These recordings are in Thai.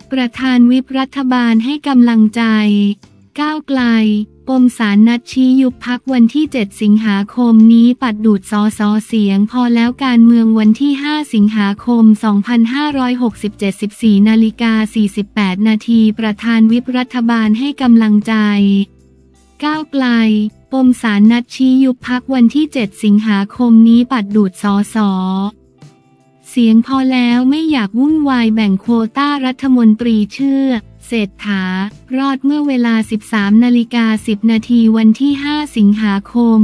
ประธานวิปรัฐบาลให้กำลังใจก้าวไกลปมศาลนัดชี้ยุบพรรควันที่ 7 สิงหาคมนี้ปัดดูดสสเสียงพอแล้วการเมืองวันที่ 5 สิงหาคม 2567 14:48 นาทีประธานวิปรัฐบาลให้กำลังใจก้าวไกลปมศาลนัดชี้ยุบพรรควันที่ 7 สิงหาคมนี้ปัดดูดสสเสียงพอแล้วไม่อยากวุ่นวายแบ่งโควต้ารัฐมนตรีเชื่อเศรษฐารอดเมื่อเวลา 13:10 นาทีวันที่ 5 สิงหาคม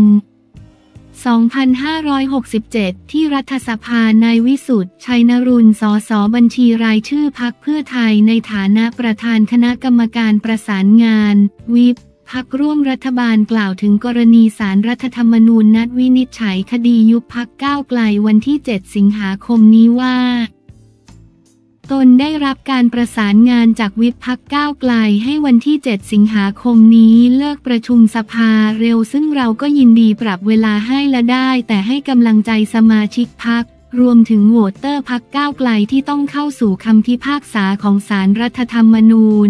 2567 ที่รัฐสภานายวิสุทธิ์ ชัยนรุณ สสบัญชีรายชื่อพรรคเพื่อไทยในฐานะประธานคณะกรรมการประสานงานวิปพรรคร่วมรัฐบาลกล่าวถึงกรณีศาลรัฐธรรมนูญนัดวินิจฉัยคดียุบพรรคก้าวไกลวันที่ 7 สิงหาคมนี้ว่าตนได้รับการประสานงานจากวิปพรรคก้าวไกลให้วันที่ 7 สิงหาคมนี้เลิกประชุมสภาเร็วซึ่งเราก็ยินดีปรับเวลาให้และได้แต่ให้กำลังใจสมาชิกพรรครวมถึงโหวตเตอร์พรรคก้าวไกลที่ต้องเข้าสู่คำพิพากษาของศาลรัฐธรรมนูญ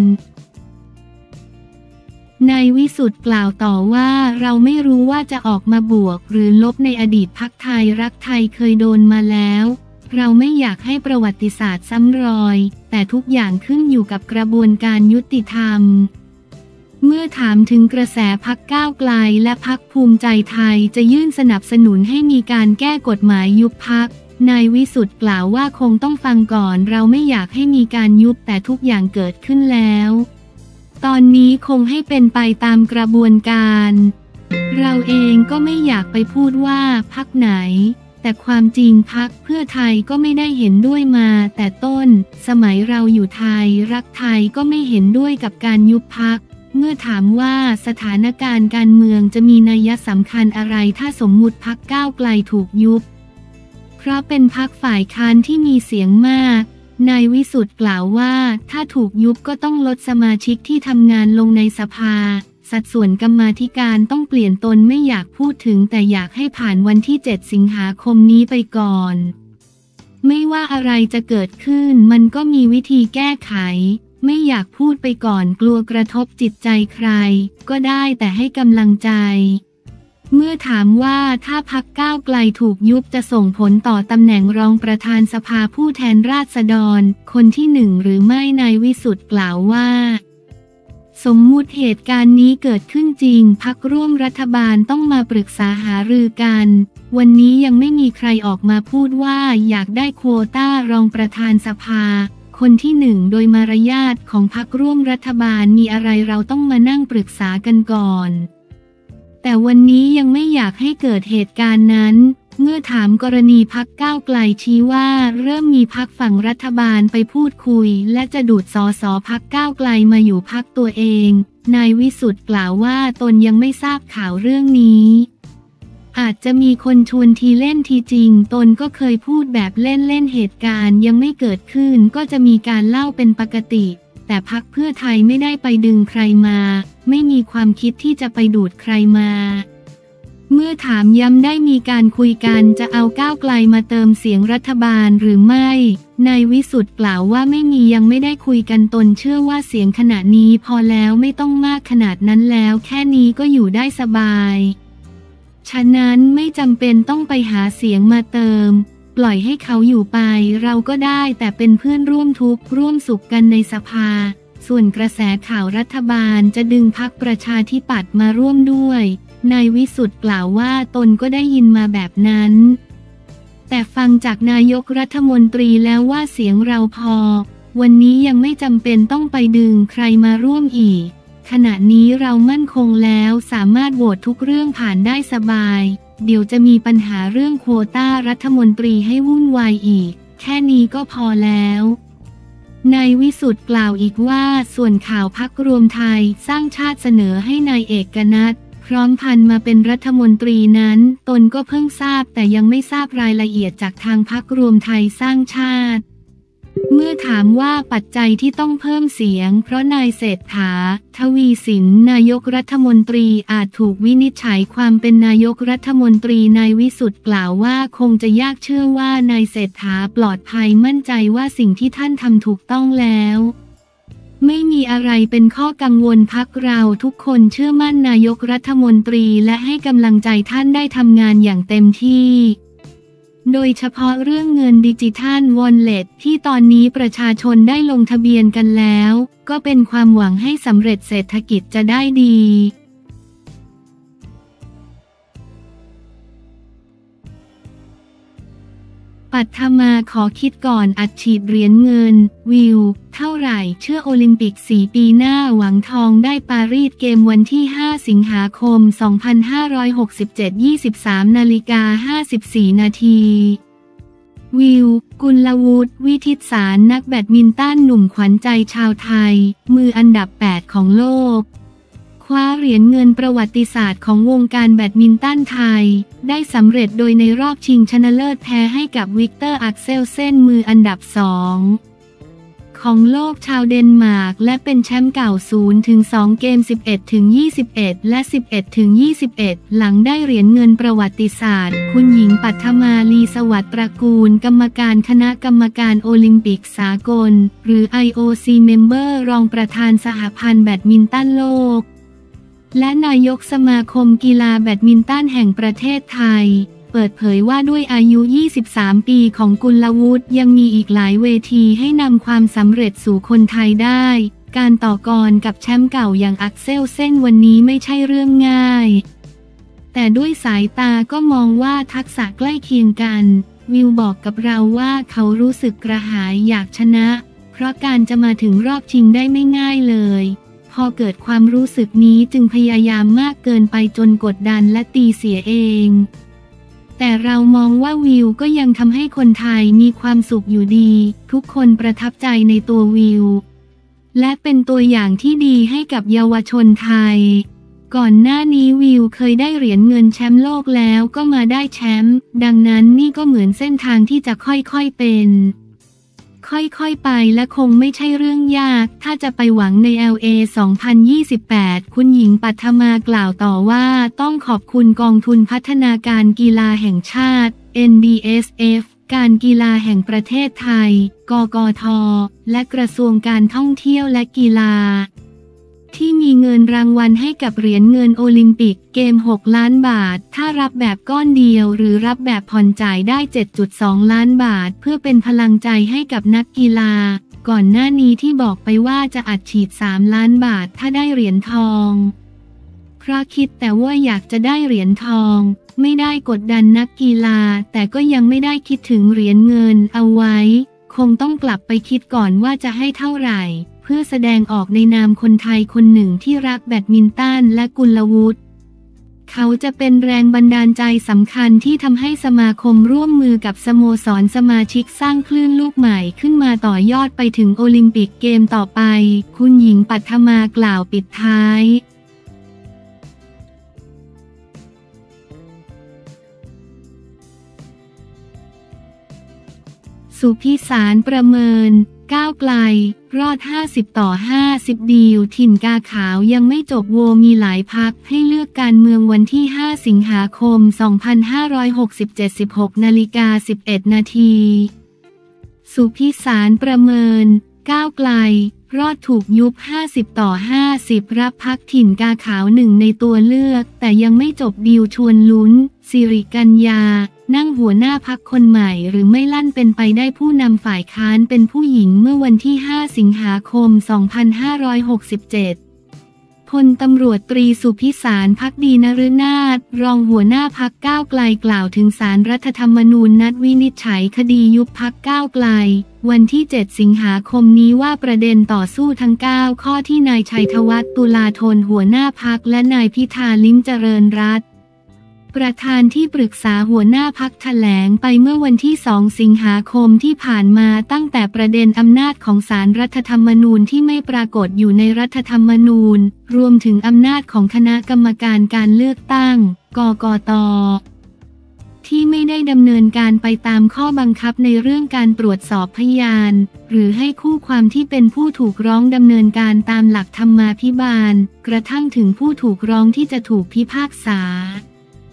นายวิสุทธิ์กล่าวต่อว่าเราไม่รู้ว่าจะออกมาบวกหรือลบในอดีตพรรคไทยรักไทยเคยโดนมาแล้วเราไม่อยากให้ประวัติศาสตร์ซ้ำรอยแต่ทุกอย่างขึ้นอยู่กับกระบวนการยุติธรรมเมื่อถามถึงกระแสพรรคก้าวไกลและพรรคภูมิใจไทยจะยื่นสนับสนุนให้มีการแก้กฎหมายยุบพรรคนายวิสุทธิ์กล่าวว่าคงต้องฟังก่อนเราไม่อยากให้มีการยุบแต่ทุกอย่างเกิดขึ้นแล้วตอนนี้คงให้เป็นไปตามกระบวนการเราเองก็ไม่อยากไปพูดว่าพรรคไหนแต่ความจริงพรรคเพื่อไทยก็ไม่ได้เห็นด้วยมาแต่ต้นสมัยเราอยู่ไทยรักไทยก็ไม่เห็นด้วยกับการยุบพรรคเมื่อถามว่าสถานการณ์การเมืองจะมีนัยสำคัญอะไรถ้าสมมุติพรรคก้าวไกลถูกยุบเพราะเป็นพรรคฝ่ายค้านที่มีเสียงมากนายวิสุทธิ์กล่าวว่าถ้าถูกยุบก็ต้องลดสมาชิกที่ทำงานลงในสภาสัดส่วนกรรมาธิการต้องเปลี่ยนตนไม่อยากพูดถึงแต่อยากให้ผ่านวันที่ 7 สิงหาคมนี้ไปก่อนไม่ว่าอะไรจะเกิดขึ้นมันก็มีวิธีแก้ไขไม่อยากพูดไปก่อนกลัวกระทบจิตใจใครก็ได้แต่ให้กำลังใจเมื่อถามว่าถ้าพรรคก้าวไกลถูกยุบจะส่งผลต่อตำแหน่งรองประธานสภาผู้แทนราษฎรคนที่1หรือไม่นายวิสุทธิ์กล่าวว่าสมมุติเหตุการณ์นี้เกิดขึ้นจริงพรรคร่วมรัฐบาลต้องมาปรึกษาหารือกันวันนี้ยังไม่มีใครออกมาพูดว่าอยากได้โควต้ารองประธานสภาคนที่1โดยมารยาทของพรรคร่วมรัฐบาลมีอะไรเราต้องมานั่งปรึกษากันก่อนแต่วันนี้ยังไม่อยากให้เกิดเหตุการณ์นั้นเมื่อถามกรณีพรรคก้าวไกลชี้ว่าเริ่มมีพรรคฝั่งรัฐบาลไปพูดคุยและจะดูดสสพรรคก้าวไกลมาอยู่พรรคตัวเองนายวิสุทธิ์กล่าวว่าตนยังไม่ทราบข่าวเรื่องนี้อาจจะมีคนชวนทีเล่นทีจริงตนก็เคยพูดแบบเล่นเหตุการณ์ยังไม่เกิดขึ้นก็จะมีการเล่าเป็นปกติแต่พรรคเพื่อไทยไม่ได้ไปดึงใครมาไม่มีความคิดที่จะไปดูดใครมาเมื่อถามย้ำได้มีการคุยกันจะเอาก้าวไกลมาเติมเสียงรัฐบาลหรือไม่นายวิสุทธิ์กล่าวว่าไม่มียังไม่ได้คุยกันตนเชื่อว่าเสียงขณะนี้พอแล้วไม่ต้องมากขนาดนั้นแล้วแค่นี้ก็อยู่ได้สบายฉะนั้นไม่จำเป็นต้องไปหาเสียงมาเติมปล่อยให้เขาอยู่ไปเราก็ได้แต่เป็นเพื่อนร่วมทุกข์ร่วมสุขกันในสภาส่วนกระแสข่าวรัฐบาลจะดึงพรรคประชาธิปัตย์มาร่วมด้วยนายวิสุทธิ์กล่าวว่าตนก็ได้ยินมาแบบนั้นแต่ฟังจากนายกรัฐมนตรีแล้วว่าเสียงเราพอวันนี้ยังไม่จำเป็นต้องไปดึงใครมาร่วมอีกขณะนี้เรามั่นคงแล้วสามารถโหวตทุกเรื่องผ่านได้สบายเดี๋ยวจะมีปัญหาเรื่องโควต้ารัฐมนตรีให้วุ่นวายอีกแค่นี้ก็พอแล้วนายวิสุทธิ์กล่าวอีกว่าส่วนข่าวพรรครวมไทยสร้างชาติเสนอให้นายเอกนัทพร้อมพันธุ์มาเป็นรัฐมนตรีนั้นตนก็เพิ่งทราบแต่ยังไม่ทราบรายละเอียดจากทางพรรครวมไทยสร้างชาติ เมื่อถามว่าปัจจัยที่ต้องเพิ่มเสียงเพราะนายเศรษฐา ทวีสินนายกรัฐมนตรีอาจถูกวินิจฉัยความเป็นนายกรัฐมนตรีนายวิสุทธิ์กล่าวว่าคงจะยากเชื่อว่านายเศรษฐาปลอดภัยมั่นใจว่าสิ่งที่ท่านทำถูกต้องแล้วไม่มีอะไรเป็นข้อกังวลพรรคเราทุกคนเชื่อมั่นนายกรัฐมนตรีและให้กำลังใจท่านได้ทำงานอย่างเต็มที่โดยเฉพาะเรื่องเงินดิจิทัลวอลเล็ตที่ตอนนี้ประชาชนได้ลงทะเบียนกันแล้วก็เป็นความหวังให้สำเร็จเศรษฐกิจจะได้ดีปัทมาขอคิดก่อนอัดฉีดเหรียญเงินวิวเท่าไหร่เชื่อโอลิมปิก4 ปีหน้าหวังทองได้ปารีสเกมวันที่5 สิงหาคม 2567 23:54 นาทีวิวกุลวุฒิวิทิตสารนักแบดมินตันหนุ่มขวัญใจชาวไทยมืออันดับ8ของโลกคว้าเหรียญเงินประวัติศาสตร์ของวงการแบดมินตันไทยได้สำเร็จโดยในรอบชิงชนะเลิศแพ้ให้กับวิกเตอร์อักเซลเซนมืออันดับ2ของโลกชาวเดนมาร์กและเป็นแชมป์เก่า 0-2 เกม 11-21 และ 11-21 หลังได้เหรียญเงินประวัติศาสตร์คุณหญิงปัทมาลีสวัสดิ์ตระกูลกรรมการคณะกรรมการโอลิมปิกสากลหรือ IOC Member รองประธานสหพันธ์แบดมินตันโลกและนายกสมาคมกีฬาแบดมินตันแห่งประเทศไทยเปิดเผยว่าด้วยอายุ 23 ปีของกุลวุฒิยังมีอีกหลายเวทีให้นำความสำเร็จสู่คนไทยได้การต่อกรกับแชมป์เก่าอย่างอักเซลเซ่นวันนี้ไม่ใช่เรื่องง่ายแต่ด้วยสายตาก็มองว่าทักษะใกล้เคียงกันวิวบอกกับเราว่าเขารู้สึกกระหายอยากชนะเพราะการจะมาถึงรอบชิงได้ไม่ง่ายเลยพอเกิดความรู้สึกนี้จึงพยายามมากเกินไปจนกดดันและตีเสียเองแต่เรามองว่าวิวก็ยังทำให้คนไทยมีความสุขอยู่ดีทุกคนประทับใจในตัววิวและเป็นตัวอย่างที่ดีให้กับเยาวชนไทยก่อนหน้านี้วิวเคยได้เหรียญเงินแชมป์โลกแล้วก็มาได้แชมป์ดังนั้นนี่ก็เหมือนเส้นทางที่จะค่อยๆเป็นค่อยๆไปและคงไม่ใช่เรื่องยากถ้าจะไปหวังใน LA 2028 คุณหญิงปัทมากล่าวต่อว่าต้องขอบคุณกองทุนพัฒนาการกีฬาแห่งชาติ NDSF การกีฬาแห่งประเทศไทย กกท.และกระทรวงการท่องเที่ยวและกีฬาที่มีเงินรางวัลให้กับเหรียญเงินโอลิมปิกเกม6 ล้านบาทถ้ารับแบบก้อนเดียวหรือรับแบบผ่อนจ่ายได้ 7.2 ล้านบาทเพื่อเป็นพลังใจให้กับนักกีฬาก่อนหน้านี้ที่บอกไปว่าจะอัดฉีด3 ล้านบาทถ้าได้เหรียญทองเพราะคิดแต่ว่าอยากจะได้เหรียญทองไม่ได้กดดันนักกีฬาแต่ก็ยังไม่ได้คิดถึงเหรียญเงินเอาไว้คงต้องกลับไปคิดก่อนว่าจะให้เท่าไหร่เพื่อแสดงออกในนามคนไทยคนหนึ่งที่รักแบดมินตันและกุลวุฒิเขาจะเป็นแรงบันดาลใจสำคัญที่ทำให้สมาคมร่วมมือกับสโมสรสมาชิกสร้างคลื่นลูกใหม่ขึ้นมาต่อยอดไปถึงโอลิมปิกเกมต่อไปคุณหญิงปัทมากล่าวปิดท้ายสุพิสารประเมินก้าวไกลรอด50-50ดีลถิ่นกาขาวยังไม่จบโวมีหลายพรรคให้เลือกการเมืองวันที่5 สิงหาคม 2567 16:11 นาทีสุพิสารประเมินก้าวไกลรอดถูกยุบ50-50รับพรรคถิ่นกาขาวหนึ่งในตัวเลือกแต่ยังไม่จบดีลชวนลุ้นสิริกัญญานั่งหัวหน้าพรรคคนใหม่หรือไม่ลั่นเป็นไปได้ผู้นำฝ่ายค้านเป็นผู้หญิงเมื่อวันที่5 สิงหาคม 2567พลตำรวจตรีสุพิสารภักดีนฤนาถรองหัวหน้าพรรคก้าวไกลกล่าวถึงศาลรัฐธรรมนูญนัดวินิจฉัยคดียุบพรรคก้าวไกลวันที่7 สิงหาคมนี้ว่าประเด็นต่อสู้ทั้ง9ข้อที่นายชัยธวัฒน์ตุลาธนหัวหน้าพรรคและนายพิธาลิ้มเจริญรัตน์ประธานที่ปรึกษาหัวหน้าพรรคแถลงไปเมื่อวันที่2 สิงหาคมที่ผ่านมาตั้งแต่ประเด็นอำนาจของศาลรัฐธรรมนูญที่ไม่ปรากฏอยู่ในรัฐธรรมนูญรวมถึงอำนาจของคณะกรรมการการเลือกตั้งกกต.ที่ไม่ได้ดำเนินการไปตามข้อบังคับในเรื่องการตรวจสอบพยานหรือให้คู่ความที่เป็นผู้ถูกร้องดำเนินการตามหลักธรรมาภิบาลกระทั่งถึงผู้ถูกร้องที่จะถูกพิพากษา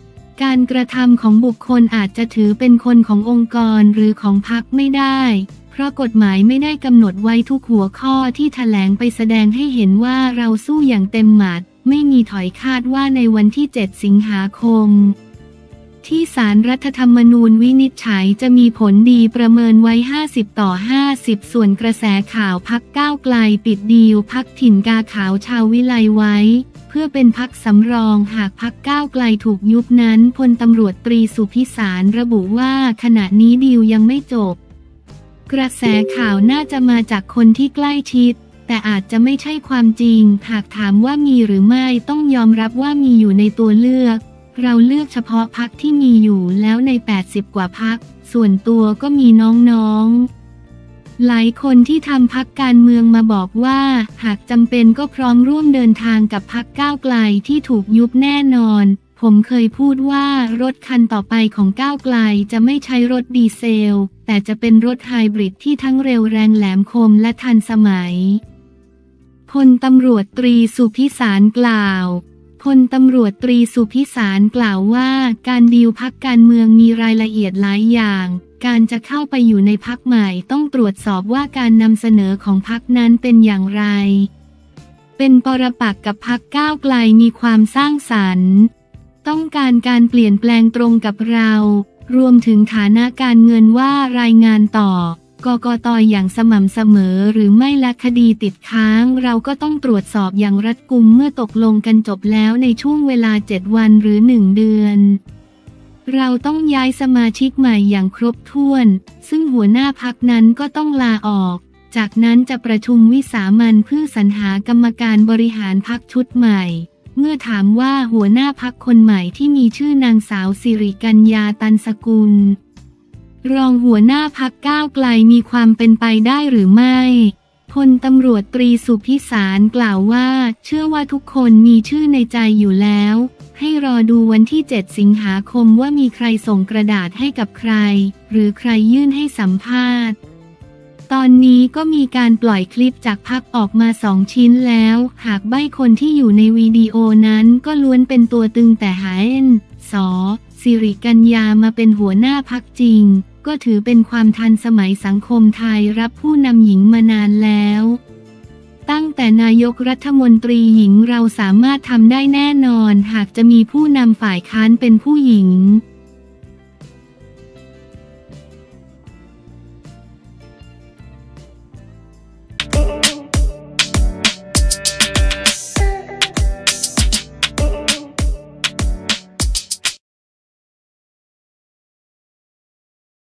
การกระทำของบุคคลอาจจะถือเป็นคนขององค์กรหรือของพรรคไม่ได้เพราะกฎหมายไม่ได้กำหนดไว้ทุกหัวข้อที่แถลงไปแสดงให้เห็นว่าเราสู้อย่างเต็มหมัดไม่มีถอยคาดว่าในวันที่ 7 สิงหาคมที่ศาลรัฐธรรมนูญวินิจฉัยจะมีผลดีประเมินไว้ 50-50 ส่วนกระแสข่าวพรรคก้าวไกลปิดดีลพรรคถิ่นกาขาวชาววิไลไว้เพื่อเป็นพรรคสำรองหากพรรคก้าวไกลถูกยุบนั้นพลตำรวจตรีสุพิสารระบุว่าขณะนี้ดีลยังไม่จบกระแสข่าวน่าจะมาจากคนที่ใกล้ชิดแต่อาจจะไม่ใช่ความจริงหากถามว่ามีหรือไม่ต้องยอมรับว่ามีอยู่ในตัวเลือกเราเลือกเฉพาะพรรคที่มีอยู่แล้วใน80 กว่าพรรคส่วนตัวก็มีน้องๆหลายคนที่ทำพรรคการเมืองมาบอกว่าหากจำเป็นก็พร้อมร่วมเดินทางกับพรรคก้าวไกลที่ถูกยุบแน่นอนผมเคยพูดว่ารถคันต่อไปของก้าวไกลจะไม่ใช้รถดีเซลแต่จะเป็นรถไฮบริดที่ทั้งเร็วแรงแหลมคมและทันสมัยพลตำรวจตรีสุพิสารกล่าวพลตำรวจตรีสุพิสารกล่าวว่าการดีลพรรคการเมืองมีรายละเอียดหลายอย่างการจะเข้าไปอยู่ในพรรคใหม่ต้องตรวจสอบว่าการนำเสนอของพรรคนั้นเป็นอย่างไรเป็นปรปักษ์กับพรรคก้าวไกลมีความสร้างสรรค์ต้องการการเปลี่ยนแปลงตรงกับเรารวมถึงฐานะการเงินว่ารายงานต่อกกต.อย่างสม่ำเสมอหรือไม่และคดีติดค้างเราก็ต้องตรวจสอบอย่างรัดกุมเมื่อตกลงกันจบแล้วในช่วงเวลา7 วันหรือ1 เดือนเราต้องย้ายสมาชิกใหม่อย่างครบถ้วนซึ่งหัวหน้าพรรคนั้นก็ต้องลาออกจากนั้นจะประชุมวิสามัญเพื่อสรรหากรรมการบริหารพรรคชุดใหม่เมื่อถามว่าหัวหน้าพรรคคนใหม่ที่มีชื่อนางสาวสิริกัญญาตันสกุลรองหัวหน้าพรรคก้าวไกลมีความเป็นไปได้หรือไม่พลตำรวจตรีสุพิสารกล่าวว่าเชื่อว่าทุกคนมีชื่อในใจอยู่แล้วให้รอดูวันที่ 7 สิงหาคมว่ามีใครส่งกระดาษให้กับใครหรือใครยื่นให้สัมภาษณ์ตอนนี้ก็มีการปล่อยคลิปจากพรรคออกมา2 ชิ้นแล้วหากใบ้คนที่อยู่ในวิดีโอนั้นก็ล้วนเป็นตัวตึงแต่หาสิริกัญญามาเป็นหัวหน้าพรรคจริงก็ถือเป็นความทันสมัยสังคมไทยรับผู้นำหญิงมานานแล้วตั้งแต่นายกรัฐมนตรีหญิงเราสามารถทำได้แน่นอนหากจะมีผู้นำฝ่ายค้านเป็นผู้หญิง